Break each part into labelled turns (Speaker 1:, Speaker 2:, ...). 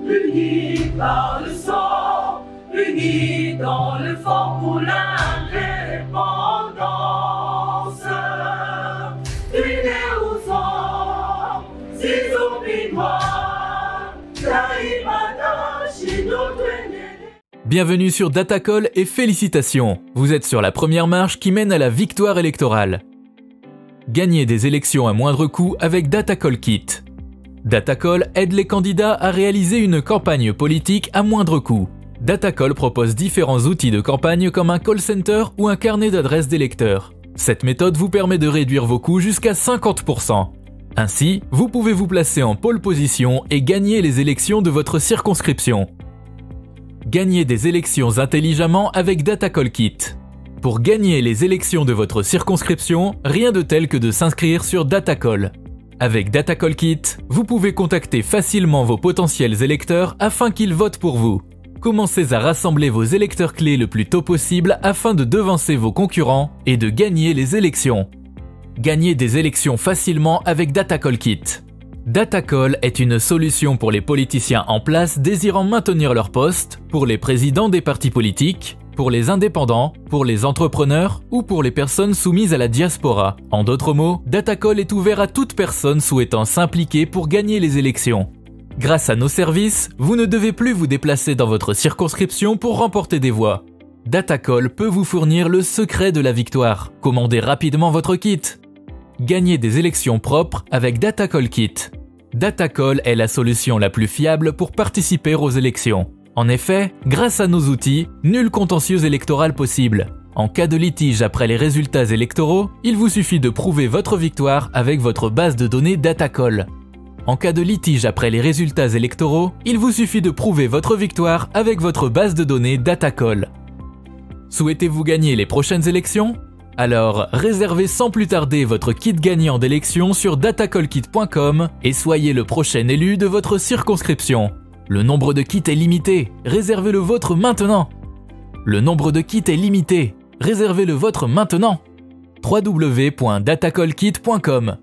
Speaker 1: unis par le sang, unis dans le fort pour l'indépendance. Unis aux hommes, si oublie-moi,
Speaker 2: Bienvenue sur Datacall et félicitations, vous êtes sur la première marche qui mène à la victoire électorale. Gagnez des élections à moindre coût avec Datacall Kit. Datacall aide les candidats à réaliser une campagne politique à moindre coût. Datacall propose différents outils de campagne comme un call center ou un carnet d'adresses d'électeurs. Cette méthode vous permet de réduire vos coûts jusqu'à 50%. Ainsi, vous pouvez vous placer en pole position et gagner les élections de votre circonscription. Gagnez des élections intelligemment avec Datacall Kit. Pour gagner les élections de votre circonscription, rien de tel que de s'inscrire sur Datacall. Avec Datacall Kit, vous pouvez contacter facilement vos potentiels électeurs afin qu'ils votent pour vous. Commencez à rassembler vos électeurs clés le plus tôt possible afin de devancer vos concurrents et de gagner les élections. Gagnez des élections facilement avec Datacall Kit. Datacall est une solution pour les politiciens en place désirant maintenir leur poste, pour les présidents des partis politiques, pour les indépendants, pour les entrepreneurs ou pour les personnes soumises à la diaspora. En d'autres mots, Datacall est ouvert à toute personne souhaitant s'impliquer pour gagner les élections. Grâce à nos services, vous ne devez plus vous déplacer dans votre circonscription pour remporter des voix. Datacall peut vous fournir le secret de la victoire. Commandez rapidement votre kit. Gagnez des élections propres avec Datacall Kit. Datacall est la solution la plus fiable pour participer aux élections. En effet, grâce à nos outils, nul contentieux électoral possible. En cas de litige après les résultats électoraux, il vous suffit de prouver votre victoire avec votre base de données Datacall. En cas de litige après les résultats électoraux, il vous suffit de prouver votre victoire avec votre base de données Datacall. Souhaitez-vous gagner les prochaines élections ? Alors, réservez sans plus tarder votre kit gagnant d'élection sur datacallkit.com et soyez le prochain élu de votre circonscription. Le nombre de kits est limité, réservez le vôtre maintenant. Le nombre de kits est limité, réservez le vôtre maintenant. www.datacallkit.com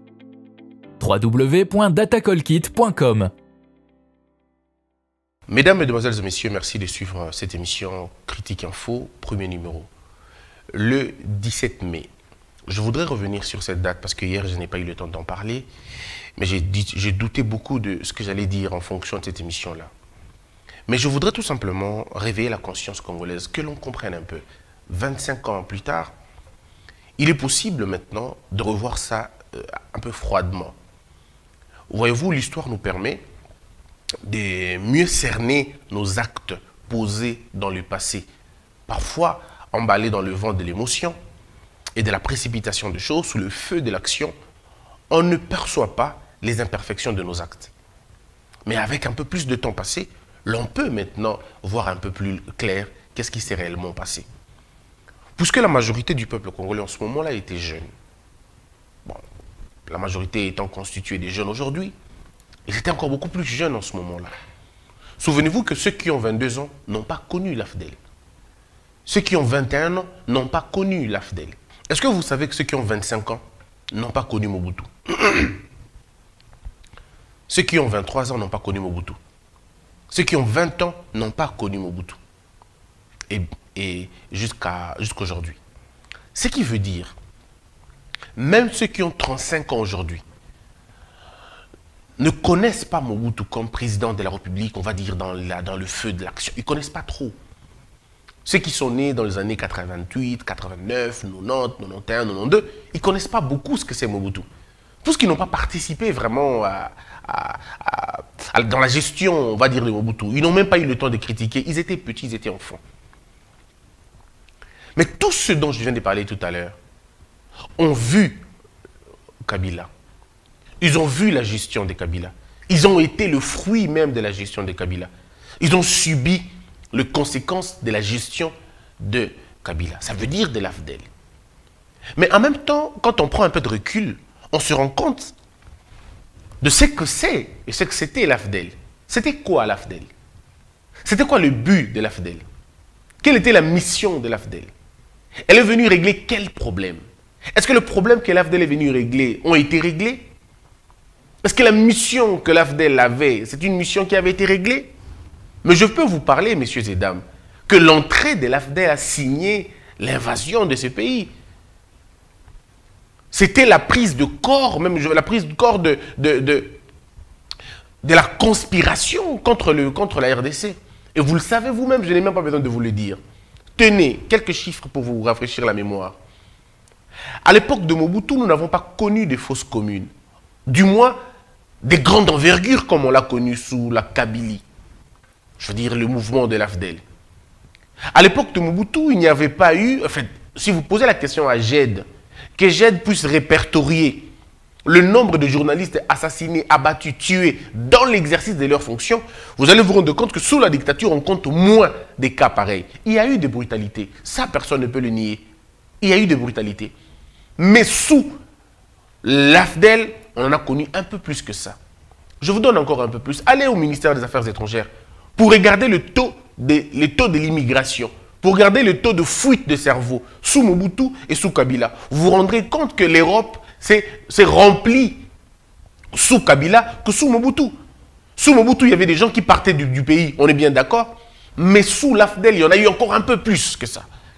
Speaker 2: www.datacallkit.com
Speaker 3: Mesdames, Mesdemoiselles et Messieurs, merci de suivre cette émission Critique Info, premier numéro. Le 17 mai. Je voudrais revenir sur cette date parce que hier, je n'ai pas eu le temps d'en parler, mais j'ai douté beaucoup de ce que j'allais dire en fonction de cette émission-là. Mais je voudrais tout simplement réveiller la conscience congolaise, que l'on comprenne un peu. 25 ans plus tard, il est possible maintenant de revoir ça un peu froidement. Voyez-vous, l'histoire nous permet de mieux cerner nos actes posés dans le passé. Parfois, emballés dans le vent de l'émotion et de la précipitation des choses, sous le feu de l'action, on ne perçoit pas les imperfections de nos actes. Mais avec un peu plus de temps passé, l'on peut maintenant voir un peu plus clair qu'est-ce qui s'est réellement passé. Puisque la majorité du peuple congolais en ce moment-là était jeune, bon, la majorité étant constituée des jeunes aujourd'hui, ils étaient encore beaucoup plus jeunes en ce moment-là. Souvenez-vous que ceux qui ont 22 ans n'ont pas connu l'AFDEL. Ceux qui ont 21 ans n'ont pas connu l'AFDEL. Est-ce que vous savez que ceux qui ont 25 ans n'ont pas connu Mobutu? Ceux qui ont 23 ans n'ont pas connu Mobutu. Ceux qui ont 20 ans n'ont pas connu Mobutu. Et jusqu'aujourd'hui. Ce qui veut dire, même ceux qui ont 35 ans aujourd'hui ne connaissent pas Mobutu comme président de la République, on va dire dans le feu de l'action. Ils ne connaissent pas trop. Ceux qui sont nés dans les années 88, 89, 90, 91, 92, ils ne connaissent pas beaucoup ce que c'est Mobutu. Tous qui n'ont pas participé vraiment dans la gestion, on va dire, de Mobutu. Ils n'ont même pas eu le temps de critiquer. Ils étaient petits, ils étaient enfants. Mais tous ceux dont je viens de parler tout à l'heure ont vu Kabila. Ils ont vu la gestion de Kabila. Ils ont été le fruit même de la gestion de Kabila. Ils ont subi les conséquences de la gestion de Kabila. Ça veut dire de l'AFDEL. Mais en même temps, quand on prend un peu de recul, on se rend compte de ce que c'est et ce que c'était l'AFDEL. C'était quoi l'AFDEL? C'était quoi le but de l'AFDEL? Quelle était la mission de l'AFDEL? Elle est venue régler quel problème? Est-ce que le problème que l'AFDEL est venu régler ont été réglés? Est-ce que la mission que l'AFDEL avait, c'est une mission qui avait été réglée? Mais je peux vous parler, messieurs et dames, que l'entrée de l'AFDEL a signé l'invasion de ce pays. C'était la prise de corps, même la prise de corps de la conspiration contre la RDC. Et vous le savez vous-même, je n'ai même pas besoin de vous le dire. Tenez, quelques chiffres pour vous rafraîchir la mémoire. À l'époque de Mobutu, nous n'avons pas connu des fosses communes. Du moins, des grandes envergures comme on l'a connu sous la Kabylie. Je veux dire, le mouvement de l'AFDEL. À l'époque de Mobutu, il n'y avait pas eu... En fait, si vous posez la question à GED, que GED puisse répertorier le nombre de journalistes assassinés, abattus, tués dans l'exercice de leurs fonctions, vous allez vous rendre compte que sous la dictature, on compte moins des cas pareils. Il y a eu des brutalités. Ça, personne ne peut le nier. Il y a eu des brutalités. Mais sous l'AFDEL, on en a connu un peu plus que ça. Je vous donne encore un peu plus. Allez au ministère des Affaires étrangères pour regarder le taux de l'immigration, pour regarder le taux de fuite de cerveau sous Mobutu et sous Kabila. Vous vous rendrez compte que l'Europe s'est remplie sous Kabila que sous Mobutu. Sous Mobutu, il y avait des gens qui partaient du pays, on est bien d'accord. Mais sous l'AFDEL, il y en a eu encore un peu plus que ça.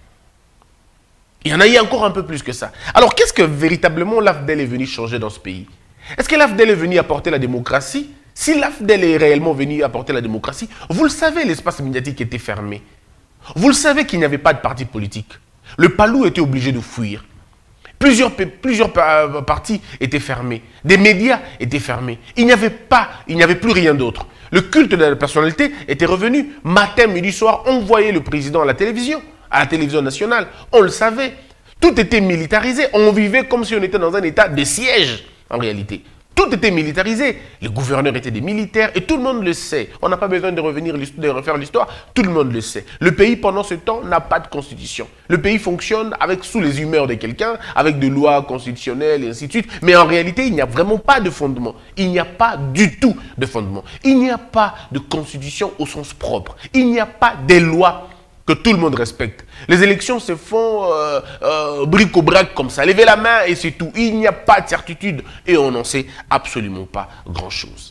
Speaker 3: Il y en a eu encore un peu plus que ça. Alors, qu'est-ce que véritablement l'AFDEL est venu changer dans ce pays? Est-ce que l'AFDEL est venu apporter la démocratie? Si l'AFDEL est réellement venu apporter la démocratie, vous le savez, l'espace médiatique était fermé. Vous le savez qu'il n'y avait pas de parti politique. Le Palou était obligé de fuir. Plusieurs partis étaient fermés. Des médias étaient fermés. Il n'y avait plus rien d'autre. Le culte de la personnalité était revenu. Matin, midi, soir, on voyait le président à la télévision nationale. On le savait. Tout était militarisé. On vivait comme si on était dans un état de siège, en réalité. Tout était militarisé. Les gouverneurs étaient des militaires et tout le monde le sait. On n'a pas besoin de refaire l'histoire. Tout le monde le sait. Le pays, pendant ce temps, n'a pas de constitution. Le pays fonctionne sous les humeurs de quelqu'un, avec des lois constitutionnelles et ainsi de suite. Mais en réalité, il n'y a vraiment pas de fondement. Il n'y a pas du tout de fondement. Il n'y a pas de constitution au sens propre. Il n'y a pas des lois que tout le monde respecte. Les élections se font bric-au-brac comme ça. Levez la main et c'est tout. Il n'y a pas de certitude et on n'en sait absolument pas grand-chose.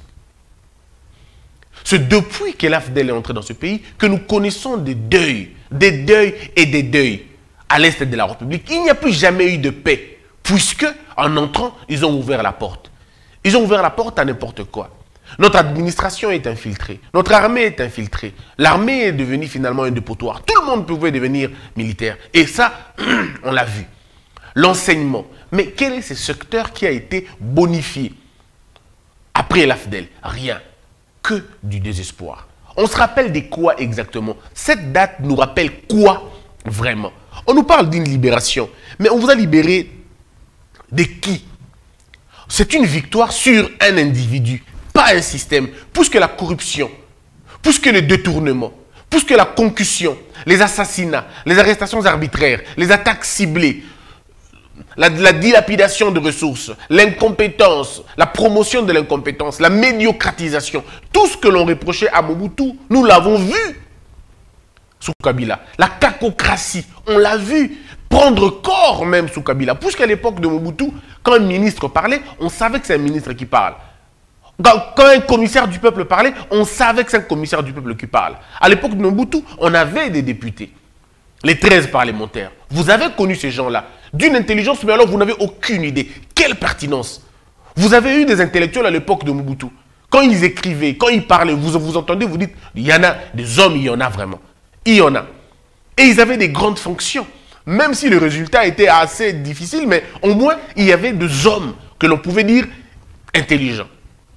Speaker 3: C'est depuis que l'AFDEL est entré dans ce pays que nous connaissons des deuils et des deuils à l'est de la République. Il n'y a plus jamais eu de paix puisque, en entrant, ils ont ouvert la porte. Ils ont ouvert la porte à n'importe quoi. Notre administration est infiltrée. Notre armée est infiltrée. L'armée est devenue finalement un dépotoir. Tout le monde pouvait devenir militaire. Et ça, on l'a vu. L'enseignement. Mais quel est ce secteur qui a été bonifié après l'AFDEL? Rien. Que du désespoir. On se rappelle de quoi exactement? Cette date nous rappelle quoi vraiment? On nous parle d'une libération. Mais on vous a libéré de qui? C'est une victoire sur un individu. Pas un système, plus que la corruption, plus que le détournement, plus que la concussion, les assassinats, les arrestations arbitraires, les attaques ciblées, la dilapidation de ressources, l'incompétence, la promotion de l'incompétence, la médiocratisation, tout ce que l'on reprochait à Mobutu, nous l'avons vu sous Kabila. La cacocratie, on l'a vu prendre corps même sous Kabila. Puisqu'à l'époque de Mobutu, quand un ministre parlait, on savait que c'est un ministre qui parle. Quand un commissaire du peuple parlait, on savait que c'est un commissaire du peuple qui parle. À l'époque de Mobutu, on avait des députés, les 13 parlementaires. Vous avez connu ces gens-là, d'une intelligence, mais alors vous n'avez aucune idée. Quelle pertinence! Vous avez eu des intellectuels à l'époque de Mobutu. Quand ils écrivaient, quand ils parlaient, vous entendez, vous dites, il y en a des hommes, il y en a vraiment. Il y en a. Et ils avaient des grandes fonctions. Même si le résultat était assez difficile, mais au moins, il y avait des hommes que l'on pouvait dire intelligents.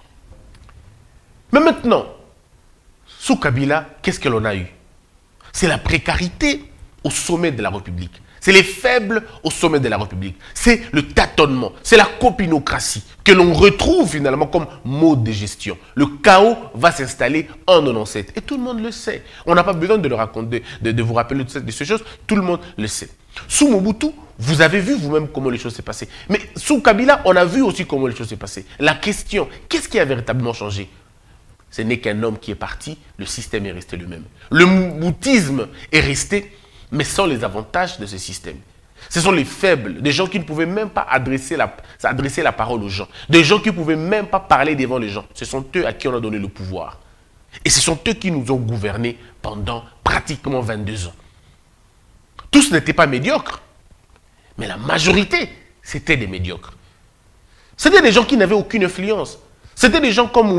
Speaker 3: Mais maintenant, sous Kabila, qu'est-ce que l'on a eu? C'est la précarité au sommet de la République. C'est les faibles au sommet de la République. C'est le tâtonnement, c'est la copinocratie que l'on retrouve finalement comme mode de gestion. Le chaos va s'installer en 97. Et tout le monde le sait. On n'a pas besoin de le raconter, de vous rappeler de ces choses. Tout le monde le sait. Sous Mobutu, vous avez vu vous-même comment les choses s'est passées. Mais sous Kabila, on a vu aussi comment les choses s'est passées. La question, qu'est-ce qui a véritablement changé? Ce n'est qu'un homme qui est parti, le système est resté le même. Le moutisme est resté, mais sans les avantages de ce système. Ce sont les faibles, des gens qui ne pouvaient même pas adresser la parole aux gens, des gens qui ne pouvaient même pas parler devant les gens. Ce sont eux à qui on a donné le pouvoir. Et ce sont eux qui nous ont gouvernés pendant pratiquement 22 ans. Tous n'étaient pas médiocres, mais la majorité, c'était des médiocres. C'était des gens qui n'avaient aucune influence. C'était des gens comme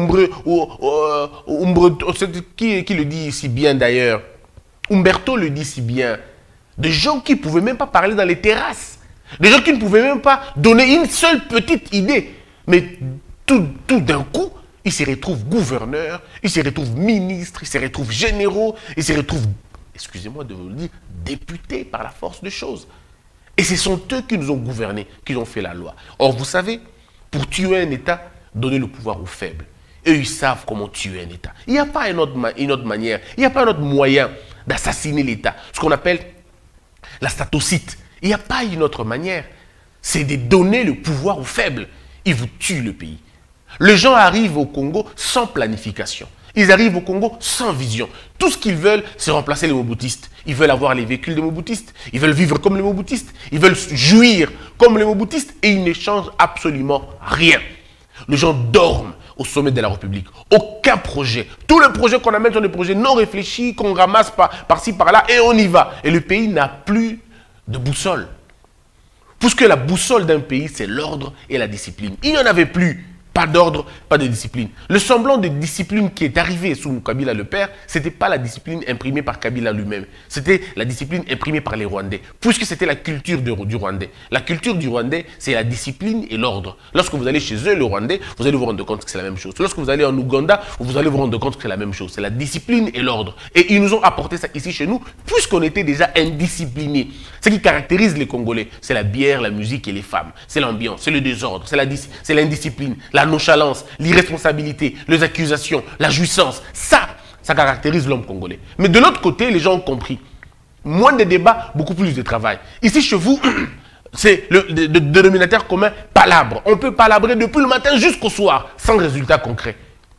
Speaker 3: qui le dit si bien d'ailleurs. Umberto le dit si bien. Des gens qui ne pouvaient même pas parler dans les terrasses. Des gens qui ne pouvaient même pas donner une seule petite idée. Mais tout d'un coup, ils se retrouvent gouverneurs, ils se retrouvent ministres, ils se retrouvent généraux, ils se retrouvent, excusez-moi de vous le dire, députés par la force des choses. Et ce sont eux qui nous ont gouvernés, qui ont fait la loi. Or, vous savez, pour tuer un État, donner le pouvoir aux faibles. Eux, ils savent comment tuer un État. Il n'y a pas une autre manière, il n'y a pas un autre moyen d'assassiner l'État. Ce qu'on appelle la statocite. Il n'y a pas une autre manière. C'est de donner le pouvoir aux faibles. Ils vous tuent le pays. Les gens arrivent au Congo sans planification. Ils arrivent au Congo sans vision. Tout ce qu'ils veulent, c'est remplacer les Mobutistes. Ils veulent avoir les véhicules des Mobutistes. Ils veulent vivre comme les Mobutistes. Ils veulent jouir comme les Mobutistes. Et ils ne changent absolument rien. Les gens dorment au sommet de la République. Aucun projet. Tous les projets qu'on amène sont des projets non réfléchis, qu'on ramasse par-ci, par-là, et on y va. Et le pays n'a plus de boussole. Puisque la boussole d'un pays, c'est l'ordre et la discipline. Il n'y en avait plus. Pas d'ordre, pas de discipline. Le semblant de discipline qui est arrivé sous Kabila le père, ce n'était pas la discipline imprimée par Kabila lui-même. C'était la discipline imprimée par les Rwandais. Puisque c'était la culture du Rwandais. La culture du Rwandais, c'est la discipline et l'ordre. Lorsque vous allez chez eux, le Rwandais, vous allez vous rendre compte que c'est la même chose. Lorsque vous allez en Ouganda, vous allez vous rendre compte que c'est la même chose. C'est la discipline et l'ordre. Et ils nous ont apporté ça ici chez nous, puisqu'on était déjà indisciplinés. Ce qui caractérise les Congolais, c'est la bière, la musique et les femmes. C'est l'ambiance, c'est le désordre, c'est l'indiscipline, la nonchalance, l'irresponsabilité, les accusations, la jouissance. Ça caractérise l'homme congolais. Mais de l'autre côté, les gens ont compris. Moins de débats, beaucoup plus de travail. Ici, chez vous, c'est le dénominateur commun, palabre. On peut palabrer depuis le matin jusqu'au soir, sans résultat concret.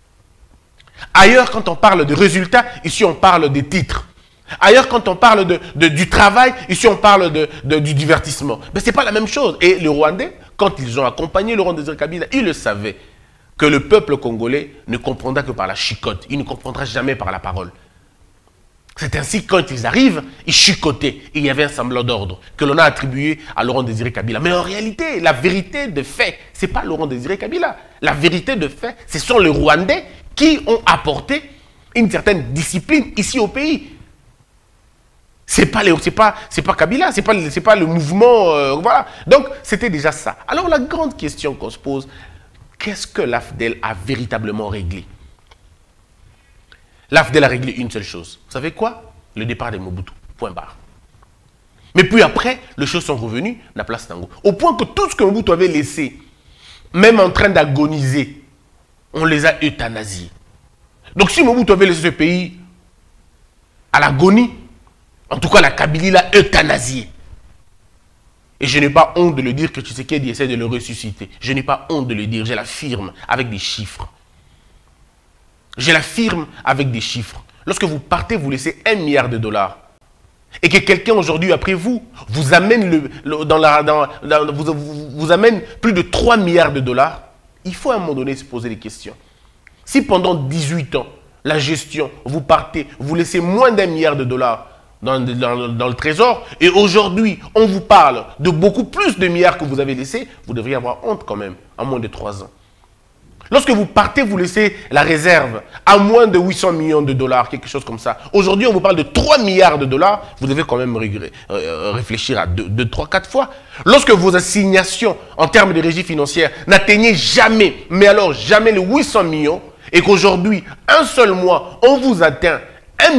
Speaker 3: Ailleurs, quand on parle de résultats, ici, on parle des titres. Ailleurs, quand on parle du travail, ici, on parle du divertissement. Mais ce n'est pas la même chose. Et les Rwandais, quand ils ont accompagné Laurent Désiré Kabila, ils le savaient que le peuple congolais ne comprendra que par la chicote. Il ne comprendra jamais par la parole. C'est ainsi que quand ils arrivent, ils chicotaient. Et il y avait un semblant d'ordre que l'on a attribué à Laurent Désiré Kabila. Mais en réalité, la vérité de fait, ce n'est pas Laurent Désiré Kabila. La vérité de fait, ce sont les Rwandais qui ont apporté une certaine discipline ici au pays. C'est pas Kabila, c'est pas le mouvement, voilà. Donc, c'était déjà ça. Alors, la grande question qu'on se pose, qu'est-ce que l'AFDEL a véritablement réglé? L'AFDEL a réglé une seule chose. Vous savez quoi? Le départ de Mobutu. Point barre. Mais puis après, les choses sont revenues à la place Tango. Au point que tout ce que Mobutu avait laissé, même en train d'agoniser, on les a euthanasiés. Donc, si Mobutu avait laissé ce pays à l'agonie, en tout cas, la Kabylie l'a euthanasié. Et je n'ai pas honte de le dire que Tshisekedi essaie de le ressusciter. Je n'ai pas honte de le dire, je l'affirme avec des chiffres. Je l'affirme avec des chiffres. Lorsque vous partez, vous laissez 1 milliard de dollars. Et que quelqu'un aujourd'hui, après vous, vous amène, vous amène plus de 3 milliards de dollars, il faut à un moment donné se poser des questions. Si pendant 18 ans, la gestion, vous partez, vous laissez moins d'1 milliard de dollars, dans le trésor, et aujourd'hui, on vous parle de beaucoup plus de milliards que vous avez laissés, vous devriez avoir honte quand même, en moins de 3 ans. Lorsque vous partez, vous laissez la réserve à moins de 800 millions de dollars, quelque chose comme ça. Aujourd'hui, on vous parle de 3 milliards de dollars, vous devez quand même réfléchir à 2, 3, 4 fois. Lorsque vos assignations en termes de régie financière n'atteignaient jamais, mais alors jamais les 800 millions, et qu'aujourd'hui, un seul mois, on vous atteint 1,6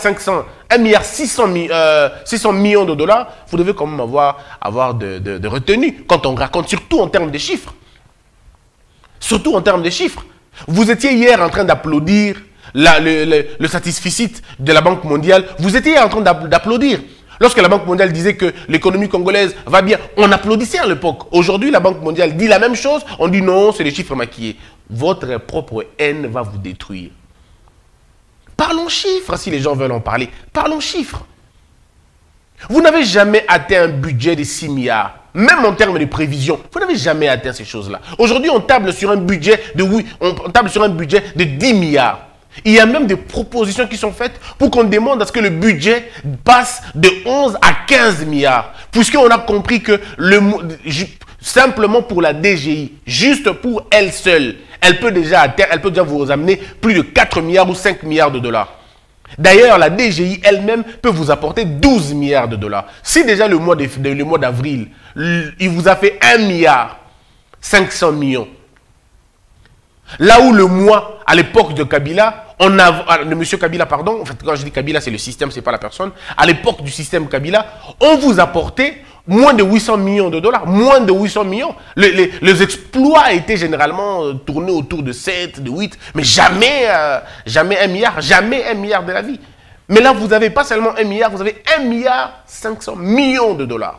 Speaker 3: milliard de dollars, vous devez quand même avoir de retenue quand on raconte, surtout en termes de chiffres. Surtout en termes de chiffres. Vous étiez hier en train d'applaudir le satisfecit de la Banque mondiale. Vous étiez hier en train d'applaudir. Lorsque la Banque mondiale disait que l'économie congolaise va bien, on applaudissait à l'époque. Aujourd'hui, la Banque mondiale dit la même chose. On dit non, c'est des chiffres maquillés. Votre propre haine va vous détruire. Parlons chiffres, si les gens veulent en parler. Parlons chiffres. Vous n'avez jamais atteint un budget de 6 milliards. Même en termes de prévision, vous n'avez jamais atteint ces choses-là. Aujourd'hui, on table sur un budget de 10 milliards. Il y a même des propositions qui sont faites pour qu'on demande à ce que le budget passe de 11 à 15 milliards. Puisqu'on a compris que simplement pour la DGI, juste pour elle seule, elle peut déjà vous amener plus de 4 milliards ou 5 milliards de dollars. D'ailleurs, la DGI elle-même peut vous apporter 12 milliards de dollars. Si déjà le mois d'avril, il vous a fait 1 milliard 500 millions. Là où le mois, à l'époque de Kabila, de M. Kabila, pardon, en fait, quand je dis Kabila, c'est le système, c'est pas la personne. À l'époque du système Kabila, on vous apportait moins de 800 millions de dollars, moins de 800 millions. Les exploits étaient généralement tournés autour de 7, de 8, mais jamais 1 milliard, jamais 1 milliard de la vie. Mais là, vous n'avez pas seulement 1 milliard, vous avez 1 milliard 500 millions de dollars.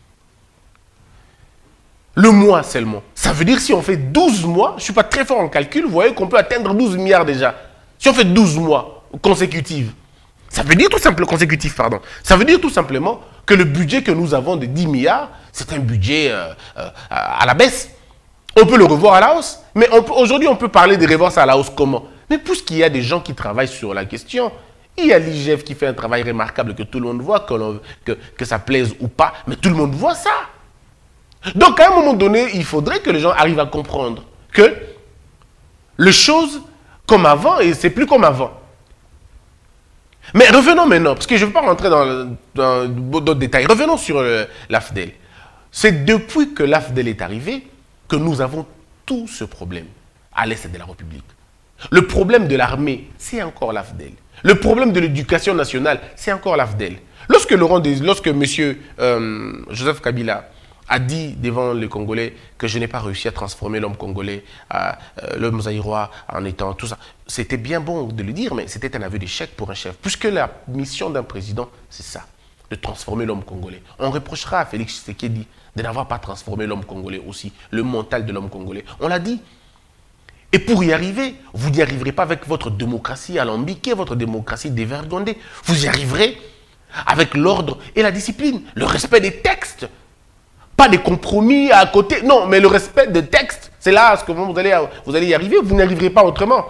Speaker 3: Le mois seulement. Ça veut dire si on fait 12 mois, je ne suis pas très fort en calcul, vous voyez qu'on peut atteindre 12 milliards déjà. Si on fait 12 mois consécutifs, ça veut dire tout simplement, ça veut dire tout simplement que le budget que nous avons de 10 milliards, c'est un budget à la baisse. On peut le revoir à la hausse. Mais aujourd'hui, on peut parler de revoir ça à la hausse comment? Mais puisqu'il y a des gens qui travaillent sur la question, il y a l'IGF qui fait un travail remarquable que tout le monde voit, que ça plaise ou pas, mais tout le monde voit ça. Donc, à un moment donné, il faudrait que les gens arrivent à comprendre que les choses comme avant, et c'est plus comme avant. Mais revenons maintenant, parce que je ne veux pas rentrer dans d'autres détails. Revenons sur l'AFDEL. C'est depuis que l'AFDEL est arrivé que nous avons tout ce problème à l'est de la République. Le problème de l'armée, c'est encore l'AFDEL. Le problème de l'éducation nationale, c'est encore l'AFDEL. Lorsque M. Joseph Kabila a dit devant les Congolais que je n'ai pas réussi à transformer l'homme congolais, l'homme zaïrois en étant tout ça. C'était bien bon de le dire, mais c'était un aveu d'échec pour un chef. Puisque la mission d'un président, c'est ça, de transformer l'homme congolais. On reprochera à Félix Tshisekedi de n'avoir pas transformé l'homme congolais aussi, le mental de l'homme congolais. On l'a dit. Et pour y arriver, vous n'y arriverez pas avec votre démocratie alambiquée, votre démocratie dévergondée. Vous y arriverez avec l'ordre et la discipline, le respect des textes. Pas des compromis à côté. Non, mais le respect des textes, c'est là ce que vous allez y arriver. Vous n'y arriverez pas autrement.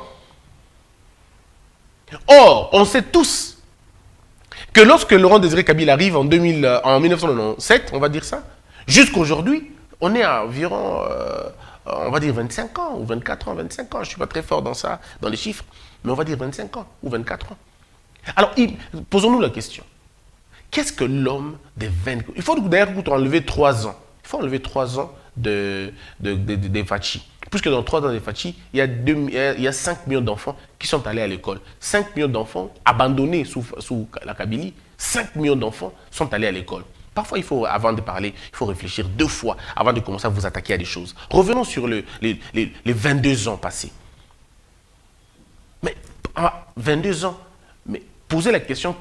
Speaker 3: Or, on sait tous que lorsque Laurent Désiré Kabila arrive en 1997, on va dire ça, jusqu'à aujourd'hui, on est à environ, on va dire 25 ans, ou 24 ans, 25 ans. Je ne suis pas très fort dans ça, dans les chiffres, mais on va dire 25 ans, ou 24 ans. Alors, posons-nous la question. Qu'est-ce que l'homme des 20... Il faut d'ailleurs enlever 3 ans. Il faut enlever 3 ans des Fachi. Puisque dans 3 ans des Fachi, il y a 5 millions d'enfants qui sont allés à l'école. 5 millions d'enfants abandonnés sous la Kabylie. 5 millions d'enfants sont allés à l'école. Parfois, avant de parler, il faut réfléchir 2 fois avant de commencer à vous attaquer à des choses. Revenons sur les 22 ans passés. Mais 22 ans, mais posez la question...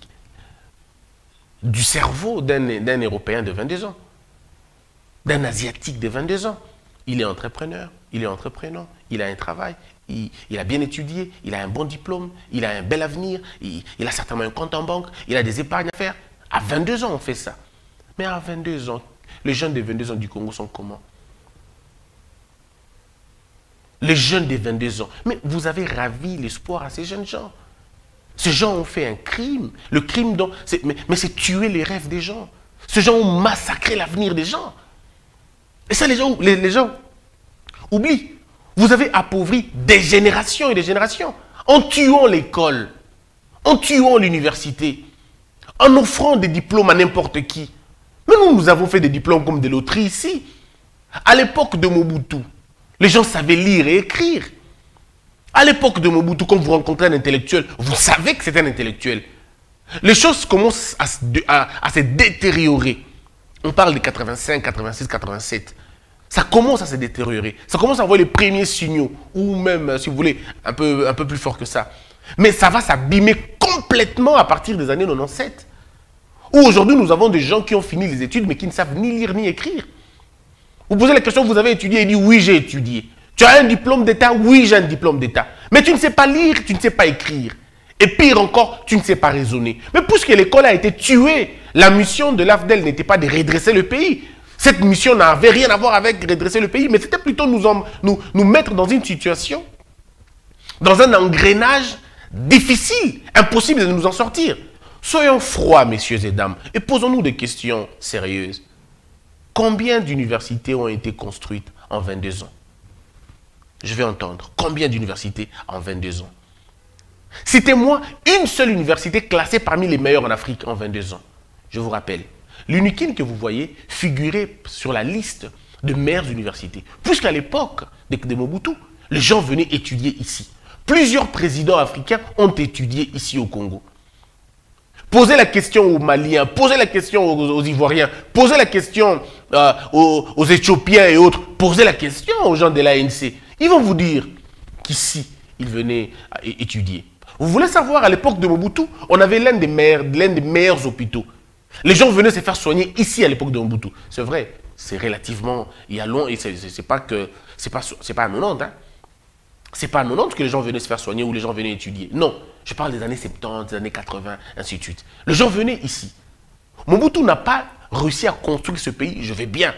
Speaker 3: du cerveau d'un Européen de 22 ans, d'un Asiatique de 22 ans. Il est entrepreneur, il est entreprenant, il a un travail, il a bien étudié, il a un bon diplôme, il a un bel avenir, il a certainement un compte en banque, il a des épargnes à faire. À 22 ans, on fait ça. Mais à 22 ans, les jeunes de 22 ans du Congo sont comment? Les jeunes de 22 ans. Mais vous avez ravi l'espoir à ces jeunes gens. Ces gens ont fait un crime. Le crime, mais c'est tuer les rêves des gens. Ces gens ont massacré l'avenir des gens. Et ça, les gens oublient. Vous avez appauvri des générations et des générations en tuant l'école, en tuant l'université, en offrant des diplômes à n'importe qui. Mais nous avons fait des diplômes comme des loteries ici. À l'époque de Mobutu, les gens savaient lire et écrire. À l'époque de Mobutu, quand vous rencontrez un intellectuel, vous savez que c'est un intellectuel. Les choses commencent à se détériorer. On parle de 85, 86, 87. Ça commence à se détériorer. Ça commence à avoir les premiers signaux. Ou même, si vous voulez, un peu plus fort que ça. Mais ça va s'abîmer complètement à partir des années 97. Où aujourd'hui, nous avons des gens qui ont fini les études, mais qui ne savent ni lire ni écrire. Vous posez la question, vous avez étudié, il dit oui, j'ai étudié. Tu as un diplôme d'État? Oui, j'ai un diplôme d'État. Mais tu ne sais pas lire, tu ne sais pas écrire. Et pire encore, tu ne sais pas raisonner. Mais puisque l'école a été tuée, la mission de l'AFDEL n'était pas de redresser le pays. Cette mission n'avait rien à voir avec redresser le pays, mais c'était plutôt nous mettre dans une situation dans un engrenage difficile, impossible de nous en sortir. Soyons froids, messieurs et dames, et posons-nous des questions sérieuses. Combien d'universités ont été construites en 22 ans? Je vais entendre. Combien d'universités en 22 ans? Citez-moi une seule université classée parmi les meilleures en Afrique en 22 ans. Je vous rappelle, l'UNIKIN que vous voyez figurait sur la liste de meilleures universités. Puisqu'à l'époque de Mobutu, les gens venaient étudier ici. Plusieurs présidents africains ont étudié ici au Congo. Posez la question aux Maliens, posez la question aux Ivoiriens, posez la question aux Éthiopiens et autres, posez la question aux gens de l'ANC. Ils vont vous dire qu'ici, ils venaient étudier. Vous voulez savoir, à l'époque de Mobutu, on avait l'un des meilleurs hôpitaux. Les gens venaient se faire soigner ici à l'époque de Mobutu. C'est vrai, c'est relativement, il y a long, et c'est pas à 90, hein. C'est pas à 90 que les gens venaient se faire soigner ou les gens venaient étudier. Non, je parle des années 70, des années 80, ainsi de suite. Les gens venaient ici. Mobutu n'a pas réussi à construire ce pays, je vais bien.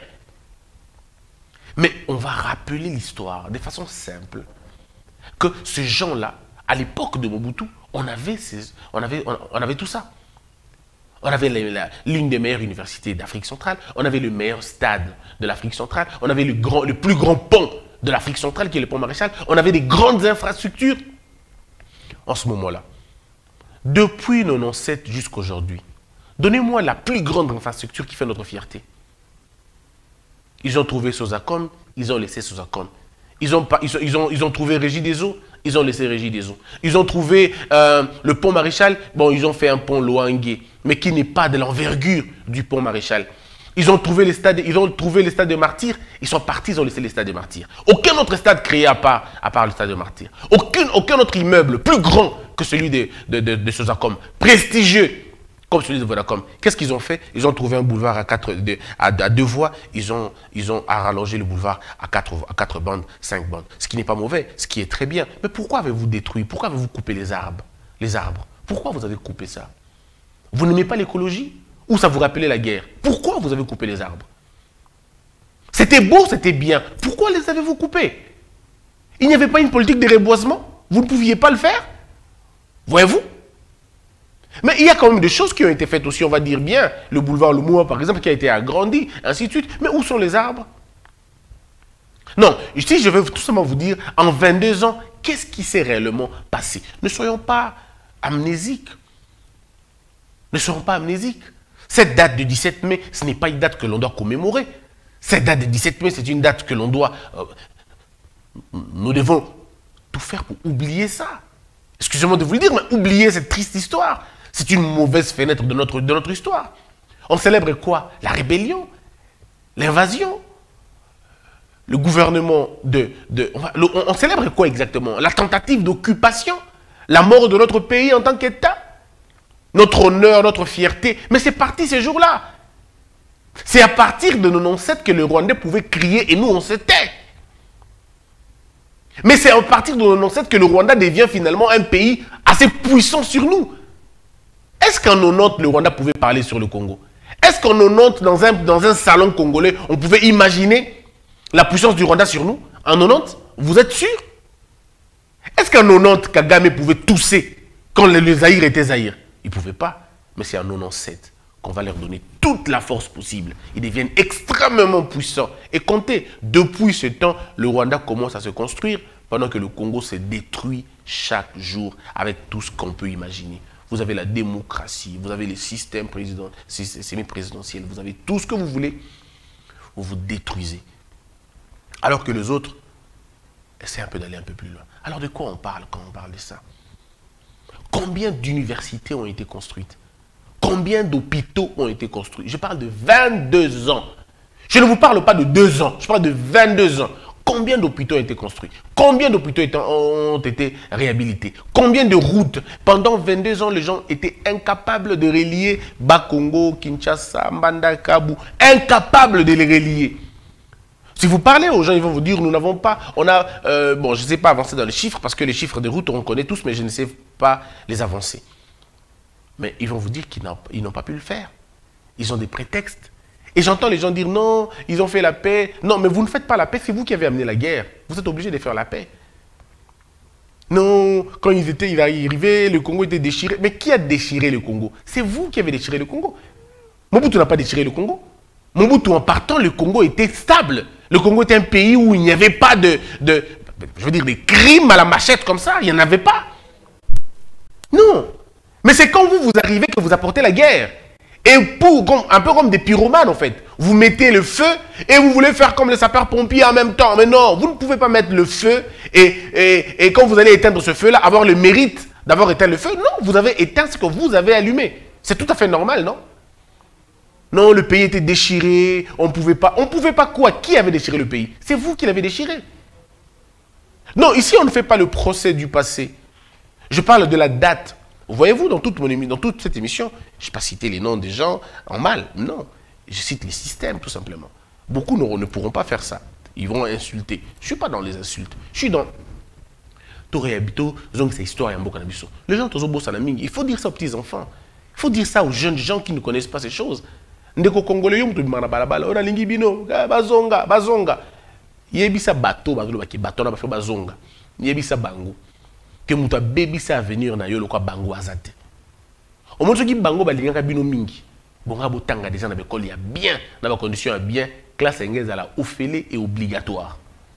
Speaker 3: Mais on va rappeler l'histoire de façon simple. Que ces gens-là, à l'époque de Mobutu, on avait tout ça. On avait l'une des meilleures universités d'Afrique centrale, on avait le meilleur stade de l'Afrique centrale, on avait le plus grand pont de l'Afrique centrale qui est le pont Maréchal, on avait des grandes infrastructures. En ce moment-là, depuis 97 jusqu'à aujourd'hui, donnez-moi la plus grande infrastructure qui fait notre fierté. Ils ont trouvé Sosacom, ils ont laissé Sosacom. Ils ont trouvé Régie des Eaux, ils ont laissé Régie des Eaux. Ils ont trouvé le pont Maréchal, bon, ils ont fait un pont Loangué, mais qui n'est pas de l'envergure du pont Maréchal. Ils ont trouvé les stades de Martyrs, ils sont partis, ils ont laissé les stades de Martyrs. Aucun autre stade créé à part le stade de Martyrs. Aucun autre immeuble plus grand que celui de Sosacom, prestigieux comme celui de Vodacom. Qu'est-ce qu'ils ont fait? Ils ont trouvé un boulevard à deux voies, ils ont rallongé le boulevard à quatre bandes, 5 bandes. Ce qui n'est pas mauvais, ce qui est très bien. Mais pourquoi avez-vous détruit? Pourquoi avez-vous coupé les arbres? Pourquoi vous avez coupé ça? Vous n'aimez pas l'écologie? Ou ça vous rappelait la guerre? Pourquoi vous avez coupé les arbres? C'était beau, c'était bien. Pourquoi les avez-vous coupés? Il n'y avait pas une politique de reboisement? Vous ne pouviez pas le faire? Voyez-vous? Mais il y a quand même des choses qui ont été faites aussi, on va dire bien. Le boulevard Lumumba, par exemple, qui a été agrandi, ainsi de suite. Mais où sont les arbres? Non, ici, je vais tout simplement vous dire, en 22 ans, qu'est-ce qui s'est réellement passé? Ne soyons pas amnésiques. Ne soyons pas amnésiques. Cette date du 17 mai, ce n'est pas une date que l'on doit commémorer. Cette date du 17 mai, c'est une date que l'on doit... nous devons tout faire pour oublier ça. Excusez-moi de vous le dire, mais oublier cette triste histoire. C'est une mauvaise fenêtre de notre histoire. On célèbre quoi? La rébellion, l'invasion, le gouvernement on célèbre quoi exactement? La tentative d'occupation, la mort de notre pays en tant qu'État, notre honneur, notre fierté. Mais c'est parti ces jours-là. C'est à partir de 97 que le Rwandais pouvait crier et nous on se tait. Mais c'est à partir de 97 que le Rwanda devient finalement un pays assez puissant sur nous. Est-ce qu'en 90 le Rwanda pouvait parler sur le Congo? Est-ce qu'en 90 dans un salon congolais, on pouvait imaginer la puissance du Rwanda sur nous? En 90, vous êtes sûr? Est-ce qu'en 90 Kagame pouvait tousser quand le Zaïre était Zaïre? Il ne pouvait pas. Mais c'est en 97 qu'on va leur donner toute la force possible. Ils deviennent extrêmement puissants. Et comptez, depuis ce temps, le Rwanda commence à se construire pendant que le Congo se détruit chaque jour avec tout ce qu'on peut imaginer. Vous avez la démocratie, vous avez les systèmes semi-présidentiels, vous avez tout ce que vous voulez, vous vous détruisez. Alors que les autres essaient un peu d'aller un peu plus loin. Alors de quoi on parle quand on parle de ça? Combien d'universités ont été construites? Combien d'hôpitaux ont été construits? Je parle de 22 ans. Je ne vous parle pas de 2 ans, je parle de 22 ans. Combien d'hôpitaux ont été construits? Combien d'hôpitaux ont été réhabilités? Combien de routes? Pendant 22 ans, les gens étaient incapables de relier Bakongo, Kinshasa, Mbandaka, incapables de les relier. Si vous parlez aux gens, ils vont vous dire, nous n'avons pas, bon, je ne sais pas avancer dans les chiffres, parce que les chiffres de routes, on connaît tous, mais je ne sais pas les avancer. Mais ils vont vous dire qu'ils n'ont pas pu le faire. Ils ont des prétextes. Et j'entends les gens dire, non, ils ont fait la paix. Non, mais vous ne faites pas la paix, c'est vous qui avez amené la guerre. Vous êtes obligé de faire la paix. Non, quand ils étaient arrivés, le Congo était déchiré. Mais qui a déchiré le Congo? C'est vous qui avez déchiré le Congo. Mobutu n'a pas déchiré le Congo. Mobutu, en partant, le Congo était stable. Le Congo était un pays où il n'y avait pas de des crimes à la machette comme ça. Il n'y en avait pas. Non. Mais c'est quand vous arrivez que vous apportez la guerre. Et un peu comme des pyromanes, en fait. Vous mettez le feu et vous voulez faire comme les sapeurs-pompiers en même temps. Mais non, vous ne pouvez pas mettre le feu et quand vous allez éteindre ce feu-là, avoir le mérite d'avoir éteint le feu. Non, vous avez éteint ce que vous avez allumé. C'est tout à fait normal, non? Non, le pays était déchiré, on ne pouvait pas. On ne pouvait pas quoi? Qui avait déchiré le pays? C'est vous qui l'avez déchiré. Non, ici, on ne fait pas le procès du passé. Je parle de la date. Voyez-vous, dans toute cette émission, je n'ai pas cité les noms des gens en mal. Non, je cite les systèmes, tout simplement. Beaucoup ne pourront pas faire ça. Ils vont insulter. Je ne suis pas dans les insultes. Je suis dans... Les gens, il faut dire ça aux petits-enfants. Il faut dire ça aux jeunes gens qui ne connaissent pas ces choses. Ndeko Congolais, on a lingibino, bazonga. Yebisa bateau, bateau na fait bazonga. Yebisa bango. Que muta baby sa venir na yo lokwa bango azate. Au moins qui bango balingaka bino mingi. Bonga botanga déjà na l'école ya bien, na ba condition ya bien, classe anglaise à la ofele et obligatoire.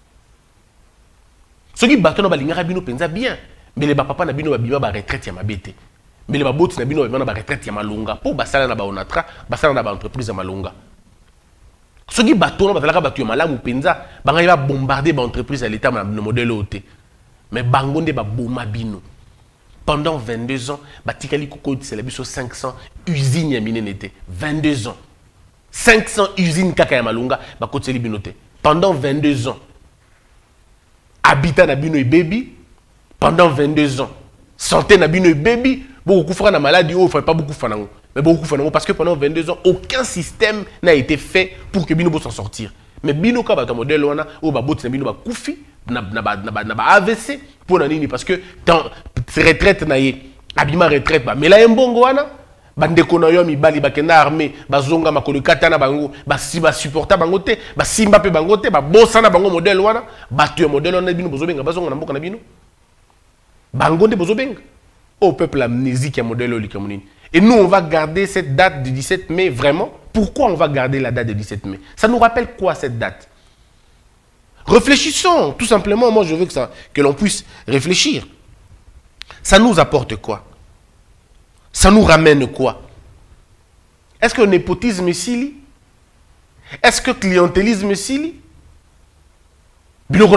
Speaker 3: Ce qui bateau na balingaka bino penza bien, mais les papa na bino babima ba retraite ya mabete. Mais les baboti na bino babima ba retraite ya malonga pour basala na ba onatra, basala na ba entreprise ya malonga. Ce qui bateau na batalaka bateau ya malamu penza, banga ba bombarder ba entreprise à l'état na modèle oté. Mais bangonde ba boma bino. Pendant 22 ans, batikali koko célébrer sur 500 usines ya minenete. 22 ans. 500 usines kaka ya malunga ba koteli binote. Pendant 22 ans. Habitat na bino et baby pendant 22 ans. Santé na bino et baby, beaucoup fera na maladie, il faut pas beaucoup faire nango. Mais beaucoup faire parce que pendant 22 ans, aucun système n'a été fait pour que bino puisse s'en sortir. Mais bino ka ba modèle wana o ba boti na bino ba kufi na AVC pour nani parce que dans retraite na ye abima retraite ba mela mbongo wana bandeko na yo mibali bakenda armée bazonga makolo katana bango ba supporta bango te ba simba pe bango te ba bosana bango modèle wana batu modèle wana bino bozobenga bazonga na mboka na bino bango nde bozobenga au peuple amnésique ya modèle olikamunini. Et nous on va garder cette date du 17 mai vraiment. Pourquoi on va garder la date du 17 mai? Ça nous rappelle quoi cette date? Réfléchissons, tout simplement. Moi, je veux que l'on puisse réfléchir. Ça nous apporte quoi? Ça nous ramène quoi? Est-ce que le népotisme est si? Est-ce que le clientélisme est si? Donc,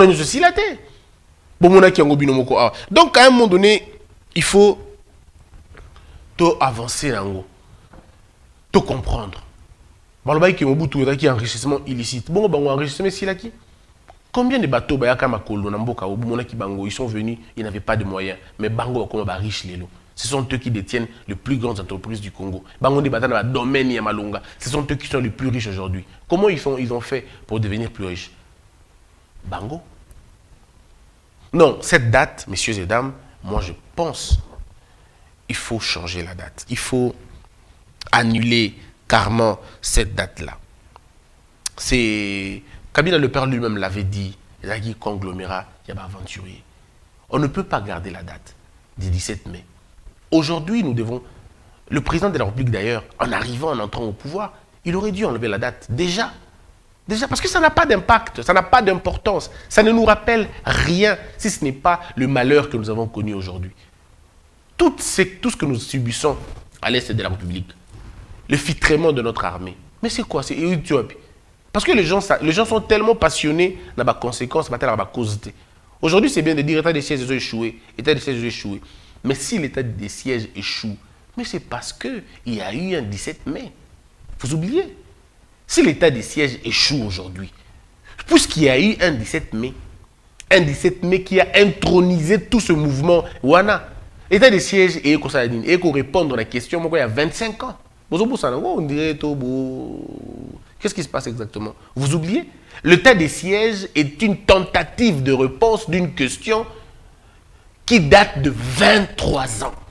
Speaker 3: à un moment donné, il faut tout avancer là-haut, tout comprendre. Qui est enrichissement illicite. Bon, enrichissement ici là qui? Combien de bateaux ils sont venus, ils n'avaient pas de moyens. Mais Bango comme riche les lots. Ce sont eux qui détiennent les plus grandes entreprises du Congo. Bango des batailles dans le domaine Yamalonga. Ce sont eux qui sont les plus riches aujourd'hui. Comment ils ont fait pour devenir plus riches? Bango. Non, cette date, messieurs et dames, moi je pense il faut changer la date. Il faut annuler carrément cette date-là. C'est... Kabila le père lui-même l'avait dit, il a dit conglomérat, il y a aventurier. On ne peut pas garder la date du 17 mai. Aujourd'hui, nous devons... Le président de la République d'ailleurs, en arrivant, en entrant au pouvoir, il aurait dû enlever la date. Déjà, parce que ça n'a pas d'impact, ça n'a pas d'importance. Ça ne nous rappelle rien si ce n'est pas le malheur que nous avons connu aujourd'hui. Tout ce que nous subissons à l'est de la République, le filtrement de notre armée. Mais c'est quoi? C'est Éthiopie. Parce que les gens sont tellement passionnés dans les conséquences, dans la cause. Aujourd'hui, c'est bien de dire l'état des sièges a échoué, l'état des sièges a échoué. Mais si l'état des sièges échoue, mais c'est parce qu'il y a eu un 17 mai. Vous oubliez. Si l'état des sièges échoue aujourd'hui, puisqu'il y a eu un 17 mai qui a intronisé tout ce mouvement, Wana, l'état des sièges et qu'on répondre à la question, il y a 25 ans. On dirait qu'est-ce qui se passe exactement? Vous oubliez? L'état des sièges est une tentative de réponse d'une question qui date de 23 ans.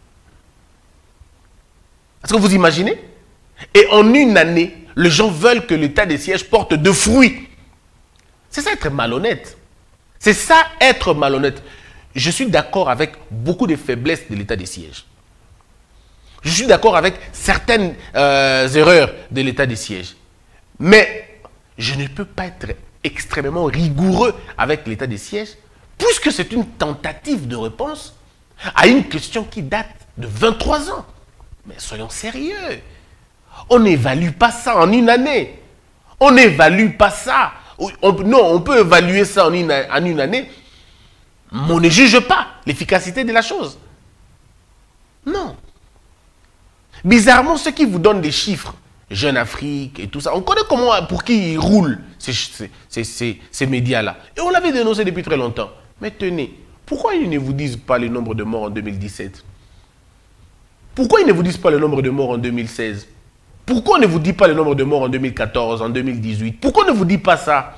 Speaker 3: Est-ce que vous imaginez? Et en une année, les gens veulent que l'état des sièges porte de fruits. C'est ça être malhonnête. C'est ça être malhonnête. je suis d'accord avec beaucoup des faiblesses de l'état des sièges. Je suis d'accord avec certaines erreurs de l'état des sièges. Mais je ne peux pas être extrêmement rigoureux avec l'état des sièges, puisque c'est une tentative de réponse à une question qui date de 23 ans. Mais soyons sérieux. On n'évalue pas ça en une année. On n'évalue pas ça. Non, on peut évaluer ça en une année, mais on ne juge pas l'efficacité de la chose. Non. Bizarrement, ceux qui vous donnent des chiffres, Jeune Afrique et tout ça, on connaît comment, pour qui ils roulent ces médias-là. Et on l'avait dénoncé depuis très longtemps. Mais tenez, pourquoi ils ne vous disent pas le nombre de morts en 2017? Pourquoi ils ne vous disent pas le nombre de morts en 2016? Pourquoi on ne vous dit pas le nombre de morts en 2014, en 2018? Pourquoi on ne vous dit pas ça?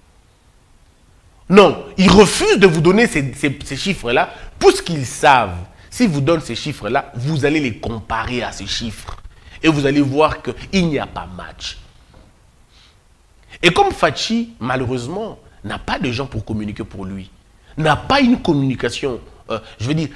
Speaker 3: Non, ils refusent de vous donner ces chiffres-là, puisqu'ils savent, s'ils vous donnent ces chiffres-là, vous allez les comparer à ces chiffres. Et vous allez voir qu'il n'y a pas match. Et comme Fachi, malheureusement, n'a pas de gens pour communiquer pour lui, n'a pas une communication, je veux dire,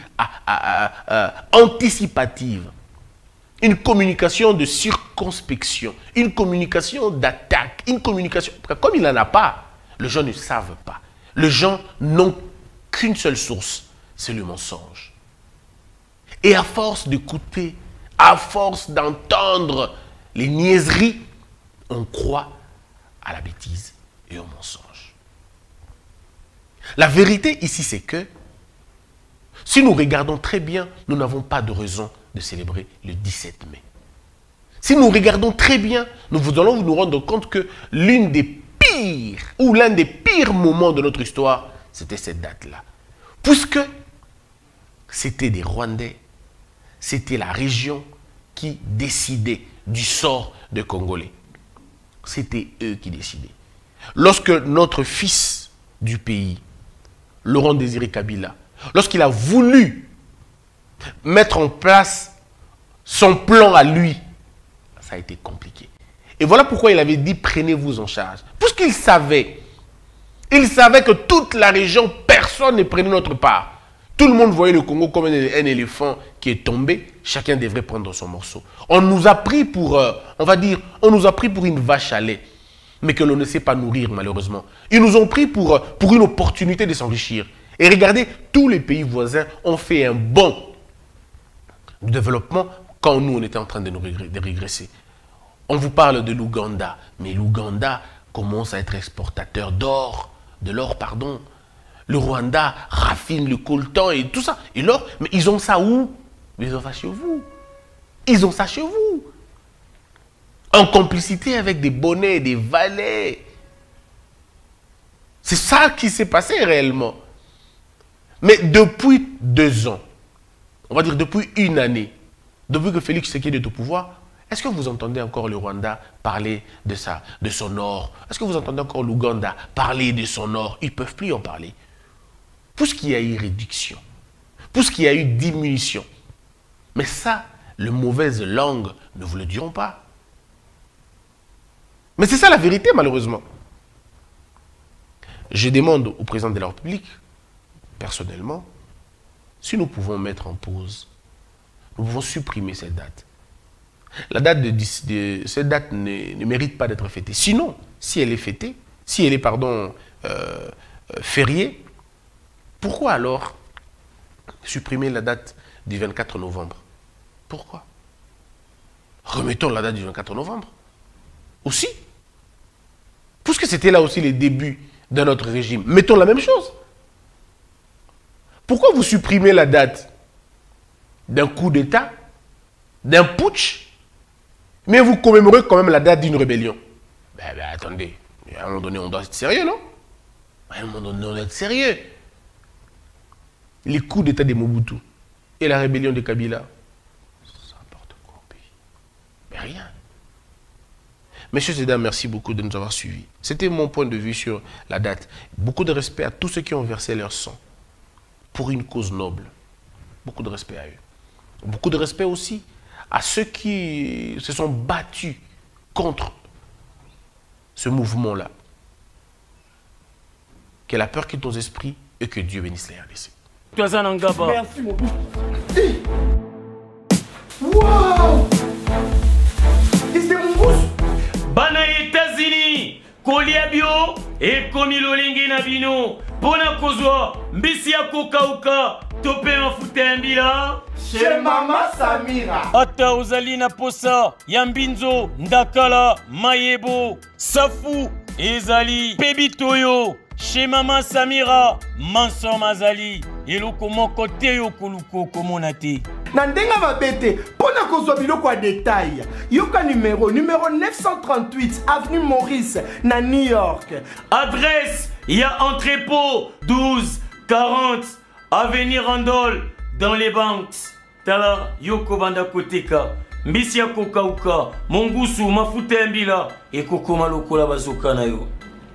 Speaker 3: anticipative, une communication de circonspection, une communication d'attaque, une communication... Comme il n'en a pas, les gens ne savent pas. Les gens n'ont qu'une seule source, c'est le mensonge. Et à force d'écouter, à force d'entendre les niaiseries, on croit à la bêtise et au mensonge. La vérité ici, c'est que si nous regardons très bien, nous n'avons pas de raison de célébrer le 17 mai. Si nous regardons très bien, nous allons nous rendre compte que l'une des pires, ou l'un des pires moments de notre histoire, c'était cette date-là. Puisque c'était des Rwandais, c'était la région qui décidait du sort des Congolais. C'était eux qui décidaient. Lorsque notre fils du pays, Laurent Désiré Kabila, lorsqu'il a voulu mettre en place son plan à lui, ça a été compliqué. Et voilà pourquoi il avait dit, prenez-vous en charge. Puisqu'il savait que toute la région, personne ne prenait notre part. Tout le monde voyait le Congo comme un éléphant qui est tombé. Chacun devrait prendre son morceau. On nous a pris pour, on va dire, on nous a pris pour une vache à lait, mais que l'on ne sait pas nourrir malheureusement. Ils nous ont pris pour une opportunité de s'enrichir. Et regardez, tous les pays voisins ont fait un bond de développement quand nous, on était en train de régresser. On vous parle de l'Ouganda, mais l'Ouganda commence à être exportateur de l'or, pardon. Le Rwanda raffine le coltan et tout ça. Et l'or, mais ils ont ça où? Ils ont ça chez vous. Ils ont ça chez vous. En complicité avec des bonnets, des valets. C'est ça qui s'est passé réellement. Mais depuis 2 ans, on va dire depuis une année, depuis que Félix Tshisekedi est au pouvoir, est-ce que vous entendez encore le Rwanda parler de ça, de son or? Est-ce que vous entendez encore l'Ouganda parler de son or? Ils ne peuvent plus en parler. Puisqu'il y a eu réduction, puisqu'il y a eu diminution. Mais ça, les mauvaises langues ne vous le diront pas. Mais c'est ça la vérité, malheureusement. Je demande au président de la République, personnellement, si nous pouvons mettre en pause, nous pouvons supprimer cette date. La date cette date ne mérite pas d'être fêtée. Sinon, si elle est fêtée, si elle est, fériée, pourquoi alors supprimer la date du 24 novembre? Pourquoi? Remettons la date du 24 novembre. Aussi. Puisque c'était là aussi les débuts de notre régime. Mettons la même chose. Pourquoi vous supprimez la date d'un coup d'État, d'un putsch, mais vous commémorez quand même la date d'une rébellion? Attendez, à un moment donné, on doit être sérieux, non? À un moment donné, on doit être sérieux. Les coups d'État de Mobutu et la rébellion de Kabila, ça apporte quoi au pays? Mais rien. Messieurs et dames, merci beaucoup de nous avoir suivis. C'était mon point de vue sur la date. Beaucoup de respect à tous ceux qui ont versé leur sang pour une cause noble. Beaucoup de respect à eux. Beaucoup de respect aussi à ceux qui se sont battus contre ce mouvement-là. Que la peur quitte nos esprits et que Dieu bénisse les RDC.
Speaker 4: Toza Nangaba.
Speaker 5: Merci mon fils. Wow! C'est mon bouche.
Speaker 4: Bana États-Unis, kolia bio et komi lolingi na bino. Pona kozwa mbisi ya kokauka tope mafuta mbila.
Speaker 5: Chez Maman Samira.
Speaker 4: Ata ozali na posa ya mbinzo ndakala mayebo safu ezali pebitoyo chez Maman Samira manso mazali eloko moko te yo koluko komona te.
Speaker 5: Na ndenga mabete pona kozwa biloko ya détail yoka numéro 938 avenue Maurice na New York.
Speaker 4: Adresse ya entrepôt 1240 avenue Randol dans les banques. Tala yoko banda koteka mbisi ya kokauka mongusu mafuta ya mbila ekokoma lokola bazoka na yo.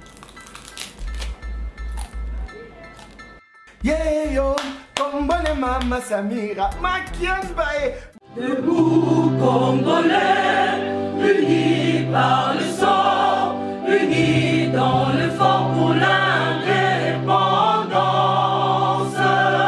Speaker 5: Yeah yo, kombone Maman Samira, makiambae.
Speaker 1: Debout Congolais, unis par le sang, unis dans le fort pour l'indépendance.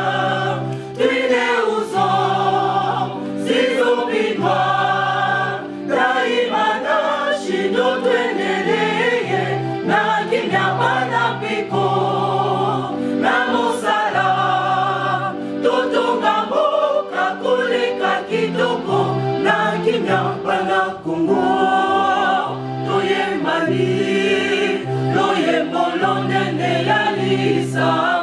Speaker 1: Tués aux hommes, si oublidois, Daimana, Shido, Tweneleye, Nakinya, Panapiko, Namosala, Totongambo, Kakulika, Kitoko, Nakinya, Panakungo, Toye Mali, Loye Molonde, Yalisa.